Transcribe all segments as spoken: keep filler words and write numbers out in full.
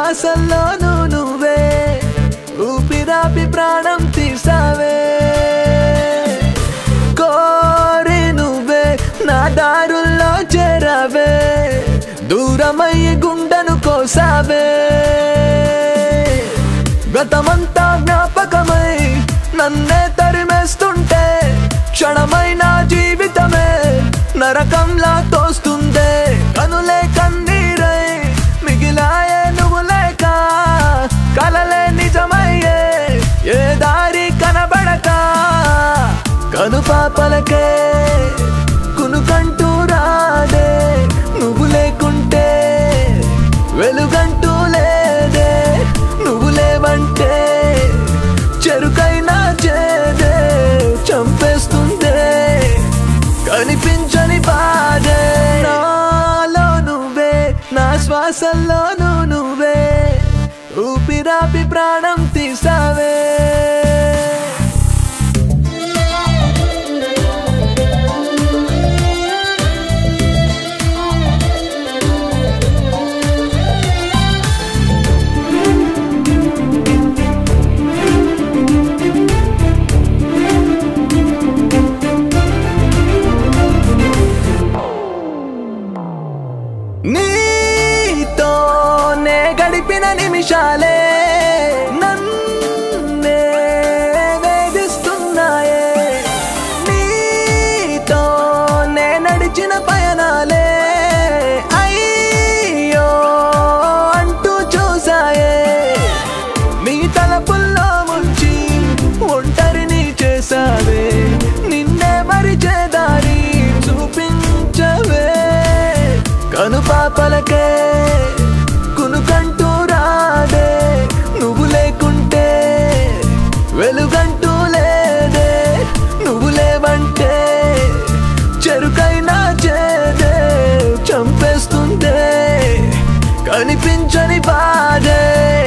శ్వాసల్లోనూ నువ్వే ఊపిరాపి ప్రాణం తీసావే కోరి నువ్వే నా దారుల్లో చేరావే దూరమయ్యి గుండెను కోసావే గతమంతా జ్ఞాపకమై నన్నే తరిమేస్తుంటే క్షణమైన జీవితమే నరకంలా తోస్తుందే కనులే కన్నీరై మిగిలాయే నువ్వు లేక కలలే నిజమయ్యే ఏ దారి కనబడక కనుపాపలకే కునుకంటూ రాదే నువ్వు లేకుంటే వెలుగంటూ లేదే నువ్వు లేవంటే చెరుకైనా చేదే చంపేస్తుందే కనిపించని బాధే నాలో నువ్వే నా శ్వాసల్లోనూ నువ్వే ఊపిరాపి ప్రాణం తీసావే నీతోనే గడిపిన నిమిషాలే నన్నే వేధిస్తున్నాయే నీతోనే నడిచిన పయనాలే అయ్యో అంటూ చూసాయే నీ తలపుల్లో ముంచి ఒంటరిని చేసావే నిన్నే మరిచే దారి చూపించవే కనుపాపలకే కునుకంటూ రాదే నువ్వు లేకుంటే వెలుగంటూ లేదే నువ్వు లేవంటే చెరుకైనా చేదే చంపేస్తుందే కనిపించని బాధే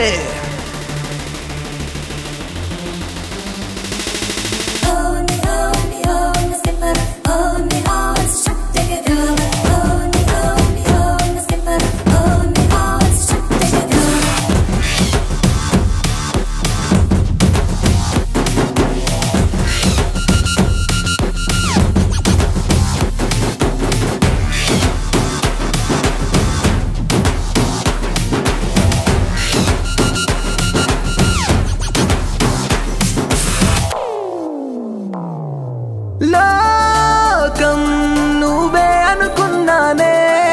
లోకం నువ్వే అనుకున్నానే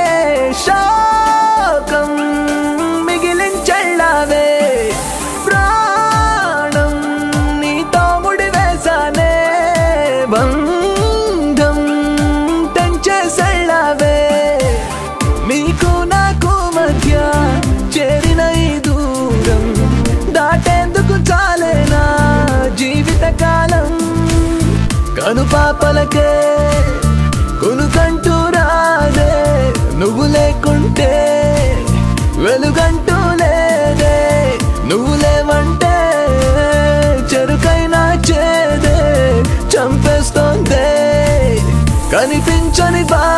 శోకం మిగిలించెళ్ళావే ప్రాణం నీతో ముడివేశానే బంధం తెంచేసెళ్ళావే నీకు నాకు మధ్య చేరిన ఈ దూరం దాటేందుకు చాలేనా జీవితకాలం కనుపాపలకే కునుకంటూ రాదే నువ్వు లేకుంటే వెలుగంటూ లేదే నువ్వు లేవంటే చెరుకైనా చేదే చంపేస్తోందే కనిపించని బా